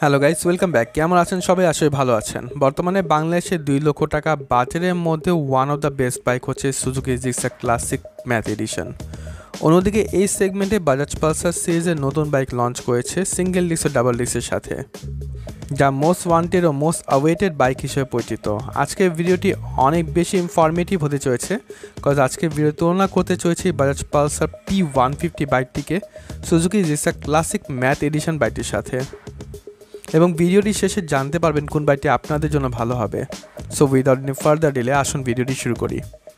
Hello guys, welcome back. কেমন আছেন সবাই? আসলে ভালো আছেন। বর্তমানে বাংলাদেশে 2 লক্ষ টাকা বাজারের মধ্যে one of the best bike হচ্ছে Suzuki Gixxer classic matte edition. অন্যদিকে এই সেগমেন্টে বাজাজ পালসার সিরিজের নতুন বাইক লঞ্চ করেছে সিঙ্গেল ডিস্ক ও ডাবল ডিস্কের সাথে, যা মোস্ট ওয়ান্টেড ও মোস্ট অ্যাওয়েটেড বাইক হিসেবে পরিচিত। আজকের ভিডিওটি অনেক বেশি ইনফরমেটিভ হতে চলেছে, কজ আজকের ভিডিও তুলনা করতে চলেছি বাজাজ পালসার P150 বাইকটিকে Suzuki Gixxer classic matte edition বাইকটির সাথে, এবং ভিডিওটি শেষে জানতে পারবেন কোন বাইকটি আপনাদের জন্য ভালো হবে। So without any further delay আসুন ভিডিওটি শুরু করি।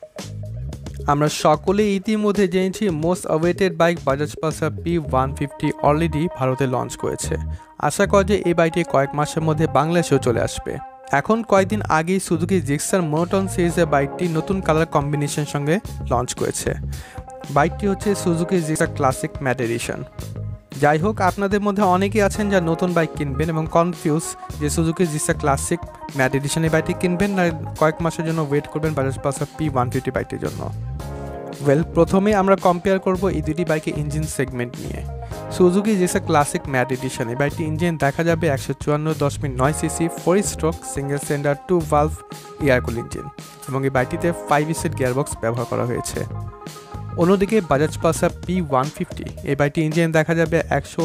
আমরা সকলেই ইতিমধ্যে জেনেছি most awaited bike Bajaj Pulsar P150 already ভারতে লঞ্চ করেছে। আশা করা যায় এই বাইকটি কয়েক মাসের মধ্যে বাংলাদেশেও চলে আসবে। এখন কয়েকদিন আগেই সুজুকি জিক্সার মোনোটন সিরিজের বাইকটি নতুন কালার কম্বিনেশনের সঙ্গে লঞ্চ করেছে। বাইকটি হচ্ছে Suzuki Gixxer classic matte edition. যাই হোক, আপনাদের মধ্যে অনেকেই আছেন যা নতুন বাইক কিনবেন এবং কনফিউজ যে সুজুকি জিক্সার ক্লাসিক ম্যাট এডিশনের বাইকটি কিনবেন না কয়েক মাসের জন্য ওয়েট করবেন বাজাজ পালসার P150 বাইকটির জন্য। প্রথমে আমরা কম্পেয়ার করব এই দুটি বাইকের ইঞ্জিন সেগমেন্ট নিয়ে। Suzuki Gixxer classic matte edition এই বাইকটি ইঞ্জিন দেখা যাবে 154.9 CC 4 stroke single cylinder 2 valve air cool engine, এবং এই বাইকটিতে 5 স্পিড গিয়ারবক্স ব্যবহার করা হয়েছে। অন্যদিকে বাজাজ পালসার P150 এই বাইকটি ইঞ্জিন দেখা যাবে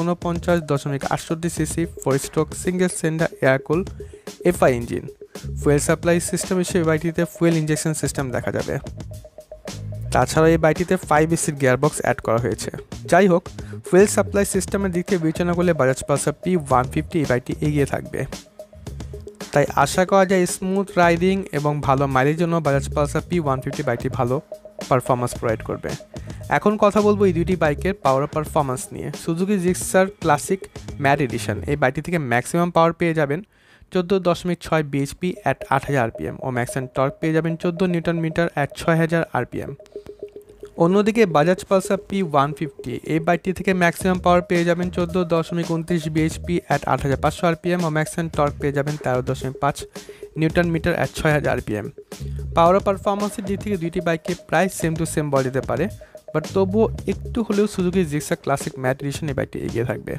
149.68 CC 4 stroke single cylinder air cool FI engine. Fuel supply system হিসেবে বাইকটিতে ফুয়েল ইঞ্জেকশন সিস্টেম দেখা যাবে। তাছাড়া এই বাইকটিতে 5 স্পিড গিয়ারবক্স অ্যাড করা হয়েছে। যাই হোক, ফুয়েল সাপ্লাই সিস্টেমের দিক থেকে বিবেচনা করলে বাজাজ পালসার P150 এই বাইকটি এগিয়ে থাকবে। তাই আশা করা যায় স্মুথ রাইডিং এবং ভালো মাইলের জন্য বাজাজ পালসার P150 বাইকটি ভালো পারফরমেন্স প্রোভাইড করবে। এখন কথা বলবো এই দুটি বাইকের পাওয়ার পারফরমেন্স নিয়ে। Suzuki Gixxer classic matte edition এই বাইকটি থেকে ম্যাক্সিমাম পাওয়ার পেয়ে যাবেন 14.6 বিএইচপি অ্যাট 8000 আরপিএম ও ম্যাক্সিমাম টর্ক পেয়ে যাবেন 14 নিউটন মিটার অ্যাট 6000 আরপিএম। অন্যদিকে বাজাজ পালসার P150 এই বাইকটি থেকে ম্যাক্সিমাম পাওয়ার পেয়ে যাবেন 14.29 বিএইচপি অ্যাট 8500 আরপিএম ও ম্যাক্সিমাম টর্ক পেয়ে যাবেন 13.5 newton meter at 6000 RPM. Power পারফরমেন্সের দিক থেকে দুইটি বাইককে প্রায় সেম টু সেম বলা যেতে পারে, বাট তবুও একটু হলেও Suzuki Gixxer classic matte edition এই বাইকটি এগিয়ে থাকবে।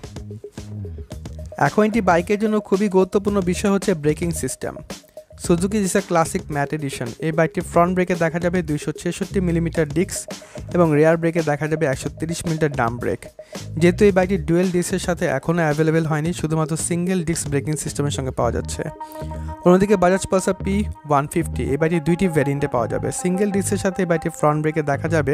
এখন একটি বাইকের জন্য খুবই গুরুত্বপূর্ণ বিষয় হচ্ছে braking system. Suzuki Gixxer classic matte edition এই বাইকটি ফ্রন্ট ব্রেকে দেখা যাবে 266 মিলিমিটার ডিস্ক এবং রেয়ার ব্রেকে দেখা যাবে 130 মিলিমিটার ডাম ব্রেক। যেহেতু এই বাইকটি ডুয়েল ডিস্কের সাথে এখনও অ্যাভেলেবেল হয়নি, শুধুমাত্র সিঙ্গেল ডিস্ক ব্রেকিং সিস্টেমের সঙ্গে পাওয়া যাচ্ছে। অন্যদিকে বাজাজ পালসার P150 এই বাইকটি দুইটি ভ্যারিয়েন্টে পাওয়া যাবে। সিঙ্গেল ডিস্কের সাথে এই বাইকটি ফ্রন্ট ব্রেকে দেখা যাবে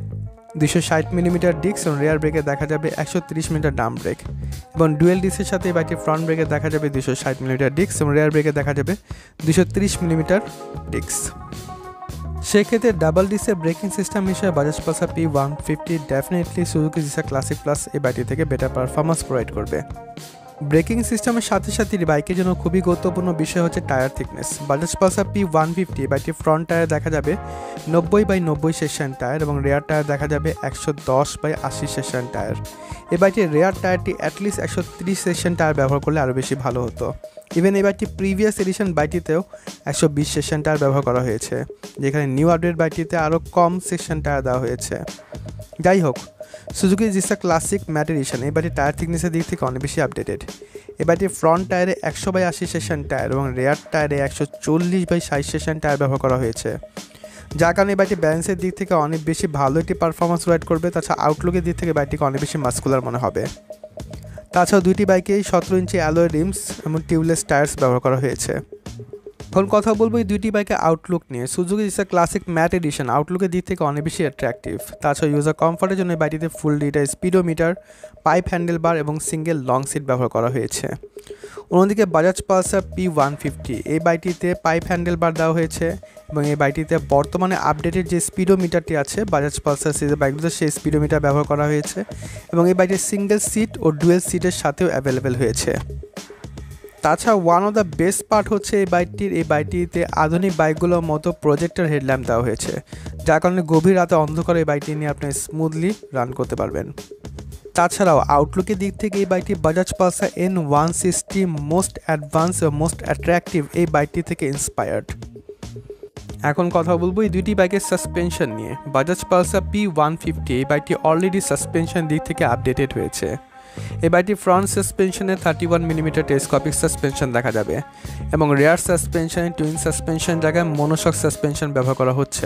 260 মিলিমিটার ডিস্ক এবং রেয়ার ব্রেকে দেখা যাবে 130 মিলিমিটার ডাম ব্রেক, এবং ডুয়েল ডিস্কের সাথে এই বাইকটি ফ্রন্ট ব্রেকে দেখা যাবে 260 মিলিমিটার ডিস্ক এবং রেয়ার ব্রেকে দেখা যাবে 230 মিলিমিটার ডিস্ক। সেক্ষেত্রে ডাবল ডিস্কের ব্রেকিং সিস্টেম হিসেবে Bajaj Pulsar P150 definitely Suzuki Gixxer classic plus এই বাইকটি থেকে বেটার পারফরমেন্স প্রোভাইড করবে। ব্রেকিং সিস্টেমের সাথে সাথে বাইকের জন্য খুবই গুরুত্বপূর্ণ বিষয় হচ্ছে tyre thickness. Bajaj Pulsar P150 বাইকটি ফ্রন্ট টায়ার দেখা যাবে 90/90 সেকশন টায়ার এবং রেয়ার টায়ার দেখা যাবে 110/80 সেকশন টায়ার। এই বাইকটির রেয়ার টায়ারটি অ্যাটলিস্ট 130 সেকশন টায়ার ব্যবহার করলে আরও বেশি ভালো হতো। ইভেন এই বাইকটি প্রিভিয়াস এডিশন বাইকটিতেও 120 সেকশন টায়ার ব্যবহার করা হয়েছে, যেখানে নিউ আপডেট বাইকটিতে আরও কম সেকশন টায়ার দেওয়া হয়েছে। যাই হোক, Suzuki Gixxer classic matte edition এই বাইকটির টায়ার থিকনেসের দিক থেকে অনেক বেশি আপডেটেড। এই বাইকটির ফ্রন্ট টায়ারে 100/80 সেকশন টায়ার এবং রেয়ার টায়ারে 140/60 সেকশন টায়ার ব্যবহার করা হয়েছে, যার কারণে এই বাইকটি ব্যালেন্সের দিক থেকে অনেক বেশি ভালো একটি পারফরমেন্স প্রোভাইড করবে। তাছাড়া আউটলুকের দিক থেকে বাইকটিকে অনেক বেশি মাস্কুলার মনে হবে। তাছাড়াও দুইটি বাইকেই 17 ইঞ্চি অ্যালয় রিমস এবং টিউবলেস টায়ার্স ব্যবহার করা হয়েছে। এখন কথা বলবো এই দুইটি বাইকের আউটলুক নিয়ে। Suzuki Gixxer classic matte edition আউটলুকের দিক থেকে অনেক বেশি অ্যাট্রাকটিভ। তাছাড়া ইউজার কমফর্টের জন্য এই বাইকটিতে full digital speedometer, pipe handle bar এবং সিঙ্গেল লং সিট ব্যবহার করা হয়েছে। অন্যদিকে বাজাজ পালসার P150 এই বাইকটিতে পাইপ হ্যান্ডেল বার দেওয়া হয়েছে এবং এই বাইকটিতে বর্তমানে আপডেটেড যে স্পিডোমিটারটি আছে বাজাজ পালসার সিরিজের বাইকগুলোতে সেই স্পিডোমিটার ব্যবহার করা হয়েছে, এবং এই বাইকটির সিঙ্গেল সিট ও ডুয়েল সিটের সাথেও অ্যাভেলেবেল হয়েছে। তাছাড়া one of the best part হচ্ছে এই বাইকটিতে আধুনিক বাইকগুলোর মতো প্রজেক্টর হেডল্যাম্প দেওয়া হয়েছে, যার কারণে গভীর রাতে অন্ধকারে এই বাইকটি নিয়ে আপনি স্মুথলি রান করতে পারবেন। তাছাড়াও আউটলুকের দিক থেকে এই বাইকটি Bajaj Pulsar N160 most advance ও মোস্ট অ্যাট্রাকটিভ এই বাইকটি থেকে ইন্সপায়ার্ড। এখন কথা বলবো এই দুইটি বাইকের সাসপেনশন নিয়ে। বাজাজ পালসার P150 এই বাইকটি অলরেডি সাসপেনশন দিক থেকে আপডেটেড হয়েছে। এই বাইকটি ফ্রন্ট সাসপেনশনে 31 মিলিমিটার টেলিস্কোপিক সাসপেনশন দেখা যাবে এবং রেয়ার সাসপেনশনে টুইন সাসপেনশন জায়গায় মনোশক সাসপেনশন ব্যবহার করা হচ্ছে।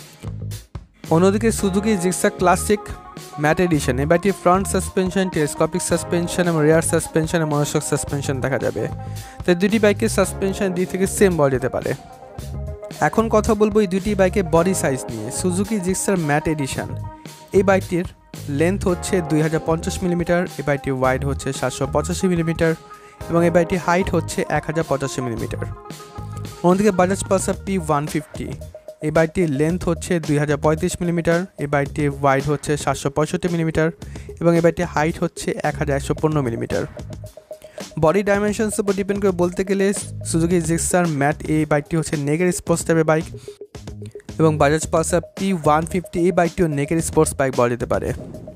অন্যদিকে Suzuki Gixxer classic matte edition এই বাইকটি ফ্রন্ট সাসপেনশন টেলিস্কোপিক সাসপেনশন এবং রেয়ার সাসপেনশনে মনোশক সাসপেনশন দেখা যাবে। তাই দুটি বাইকের সাসপেনশন দিক থেকে সেম বলা যেতে পারে। এখন কথা বলবো এই দুটি বাইকের বডি সাইজ নিয়ে। সুজুকি জিক্সার ম্যাট এডিশন এই বাইকটির লেন্থ হচ্ছে 2050 মিলিমিটার, এই বাইকটির ওয়াইড হচ্ছে 785 মিলিমিটার এবং এই বাইকটির হাইট হচ্ছে 1085 মিলিমিটার। অন্যদিকে বাজাজ পালসার P150 এই বাইকটির লেন্থ হচ্ছে 2035 মিলিমিটার, এই বাইকটির ওয়াইড হচ্ছে 765 মিলিমিটার এবং এই বাইকটির হাইট হচ্ছে 1115 মিলিমিটার। বডি ডাইমেনশনসের উপর ডিপেন্ড করে বলতে গেলে সুজুকি জিক্সার ম্যাট এই বাইকটি হচ্ছে নেকের স্পোর্টস টাইপের বাইক এবং বাজাজ পালসার P150 এই বাইকটিও নেকের স্পোর্টস বাইক বলা যেতে পারে।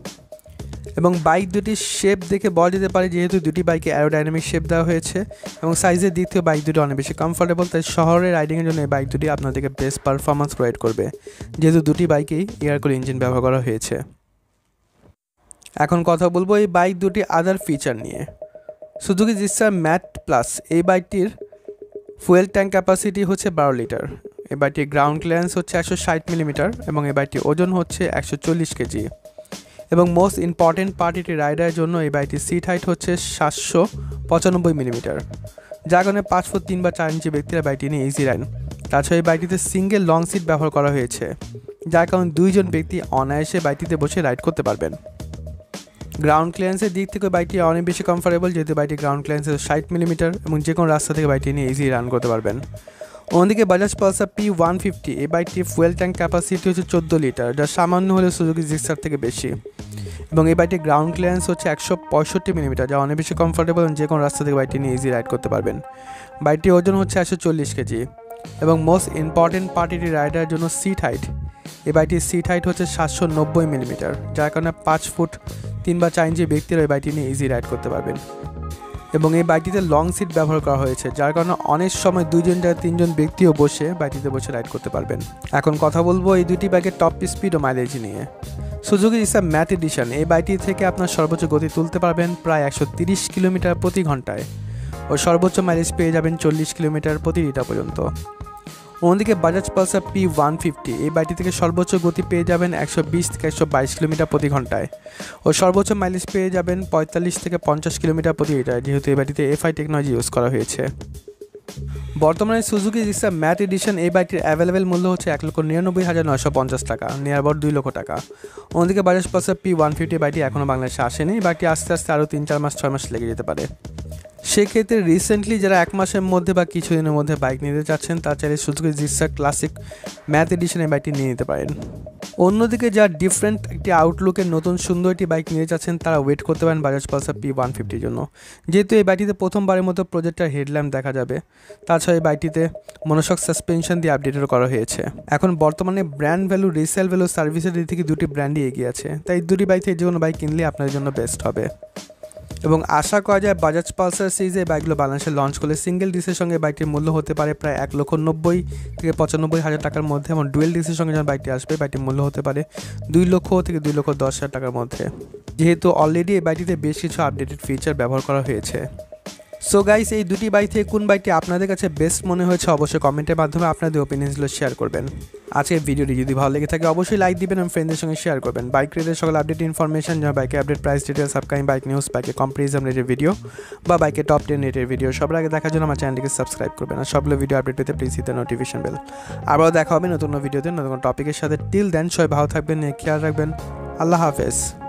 এবং বাইক দুটির শেপ দেখে বলা যেতে পারে যেহেতু দুটি বাইকে অ্যারোডাইনামিক শেপ দেওয়া হয়েছে এবং সাইজের দিক থেকে বাইক দুটি অনেক বেশি কমফোর্টেবল, তাই শহরে রাইডিংয়ের জন্য এই বাইক দুটি আপনাদেরকে বেস্ট পারফরমেন্স প্রোভাইড করবে যেহেতু দুটি বাইকেই এয়ার কুল ইঞ্জিন ব্যবহার করা হয়েছে। এখন কথা বলবো এই বাইক দুটি আদার ফিচার নিয়ে। সুজুকি জিক্সার ম্যাট প্লাস এই বাইকটির ফুয়েল ট্যাঙ্ক ক্যাপাসিটি হচ্ছে 12 লিটার, এই বাইকটির গ্রাউন্ড ক্লিয়ারেন্স হচ্ছে 160 মিলিমিটার এবং এই বাইকটির ওজন হচ্ছে 140 কেজি এবং মোস্ট ইম্পর্টেন্ট পার্টিটি রাইডারের জন্য এই বাইকটির সিট হাইট হচ্ছে 795 মিলিমিটার, যার কারণে 5 ফুট 3 বা 4 ইঞ্চি ব্যক্তিরা বাইকটি নিয়ে ইজি রাইড। তাছাড়া এই বাইকটিতে সিঙ্গেল লং সিট ব্যবহার করা হয়েছে, যার কারণে দুইজন ব্যক্তি অনায়াসে বাইকটিতে বসে রাইড করতে পারবেন। গ্রাউন্ড ক্লিয়ারেন্সের দিক থেকে বাইকটি অনেক বেশি কমফোর্টেবল যেহেতু বাইকটি গ্রাউন্ড ক্লিয়ারেন্স 60 মিলিমিটার এবং যে কোনো রাস্তা থেকে বাইকটি নিয়ে ইজি রান করতে পারবেন। অন্যদিকে বাজাজ পালসার P150 এই বাইকটির ফুয়েল ট্যাঙ্ক ক্যাপাসিটি হচ্ছে 14 লিটার, যা সামান্য হলেও সুজুকি জিক্সার থেকে বেশি এবং এই বাইকটির গ্রাউন্ড ক্লিয়ারেন্স হচ্ছে 165 মিলিমিটার, যা অনেক বেশি কমফোর্টেবল এবং যে কোনো রাস্তা থেকে বাইকটি নিয়ে ইজি রাইড করতে পারবেন। বাইকটির ওজন হচ্ছে 140 কেজি এবং মোস্ট ইম্পর্টেন্ট পার্টিটি রাইডারের জন্য সিট হাইট এই বাইকটির সিট হাইট হচ্ছে 790 মিলিমিটার, যার কারণে 5 ফুট 3 বা 4 ইঞ্চি ব্যক্তিরা এই বাইকটি নিয়ে ইজি রাইড করতে পারবেন এবং এই বাইকটিতে লং সিট ব্যবহার করা হয়েছে, যার কারণে অনেক সময় 2জন বা 3জন ব্যক্তিও বসে বাইকটিতে বসে রাইড করতে পারবেন। এখন কথা বলবো এই দুটি বাইকের টপ স্পিড ও মাইলেজ নিয়ে। সুজুকি জিক্সার ম্যাট এডিশন এই বাইকটি থেকে আপনার সর্বোচ্চ গতি তুলতে পারবেন প্রায় 130 কিলোমিটার প্রতি ঘন্টায় ও সর্বোচ্চ মাইলেজ পেয়ে যাবেন 40 কিলোমিটার প্রতি লিটার পর্যন্ত। অন্যদিকে বাজাজ পালসার P150 এই বাইকটি থেকে সর্বোচ্চ গতি পেয়ে যাবেন 120 থেকে 122 কিলোমিটার প্রতি ঘন্টায় ও সর্বোচ্চ মাইলেজ পেয়ে যাবেন 45 থেকে 50 কিলোমিটার প্রতি লিটার, যেহেতু এই বাইকটিতে FI টেকনোলজি ইউজ করা হয়েছে। বর্তমানে সুজুকি জিক্সার ম্যাট এডিশন এই বাইকটির অ্যাভেলেবেল মূল্য হচ্ছে 1,99,950 টাকা, নিয়ার অ্যাবাউট 2 লক্ষ টাকা। অন্যদিকে বাজাজ পালসার P150 বাইকটি এখনও বাংলাদেশে আসেনি, বাইকটি আস্তে আস্তে আরও 3-4 মাস 6 মাস লেগে যেতে পারে। সেক্ষেত্রে রিসেন্টলি যারা 1 মাসের মধ্যে বা কিছুদিনের মধ্যে বাইক নিতে চাচ্ছেন তারা চাইলে সুজুকি জিক্সার ক্লাসিক ম্যাট এডিশনের বাইকটি নিয়ে নিতে পারেন। অন্যদিকে যারা ডিফারেন্ট একটি আউটলুকের নতুন সুন্দর একটি বাইক নিতে চাচ্ছেন তারা ওয়েট করতে পারেন বাজাজ পালসার P150 জন্য, যেহেতু এই বাইকটিতে প্রথমবারের মতো প্রজেক্টার হেডল্যাম্প দেখা যাবে। তাছাড়া এই বাইকটিতে মনোশক সাসপেনশন দিয়ে আপডেটও করা হয়েছে। এখন বর্তমানে ব্র্যান্ড ভ্যালু, রিসেল ভ্যালু, সার্ভিসের দিক থেকে দুটি ব্র্যান্ডই এগিয়ে আছে, তাই দুটি বাইক থেকে যে কোনো বাইক কিনলে আপনাদের জন্য বেস্ট হবে এবং আশা করা যায় বাজাজ পালসার সিরিজে বাইকগুলো বাংলাদেশে লঞ্চ করলে সিঙ্গেল ডিসের সঙ্গে বাইকটির মূল্য হতে পারে প্রায় 1,90,000 থেকে 95,000 টাকার মধ্যে এবং ডুয়েল ডিসের সঙ্গে যখন বাইকটি আসবে বাইকটির মূল্য হতে পারে 2 লক্ষ থেকে 2,10,000 টাকার মধ্যে, যেহেতু অলরেডি এই বাইকটিতে বেশ কিছু আপডেটেড ফিচার ব্যবহার করা হয়েছে। সো গাইস, এই দুটি বাইক থেকে কোন বাইকটি আপনাদের কাছে বেস্ট মনে হয়েছে অবশ্যই কমেন্টের মাধ্যমে আপনাদের ওপিনিয়নসগুলো শেয়ার করবেন। আজকের ভিডিওটি যদি ভালো লেগে থাকে অবশ্যই লাইক দিবেন এবং ফ্রেন্ডদের সঙ্গে শেয়ার করবেন। বাইক রিলেটেড সকল আপডেট ইনফরমেশন যেমন বাইকের update, price details, upcoming bike news, বাইকের কম্পারিজন রেটের ভিডিও বা বাইকের টপ 10 রেটের ভিডিও সবার আগে দেখার জন্য আমার চ্যানেলটিকে সাবস্ক্রাইব করবেন আর সবগুলো ভিডিও আপডেট পেতে please hit the notification bell. আবারও দেখা হবে নতুন ভিডিওতে নতুন টপিকের সাথে। টিল দেন সবাই ভালো থাকবেন, খেয়াল রাখবেন। আল্লাহ হাফেজ।